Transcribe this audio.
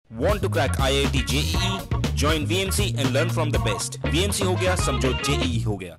Want to crack IIT JEE? Join VMC and learn from the best. VMC हो गया समझो JEE हो गया.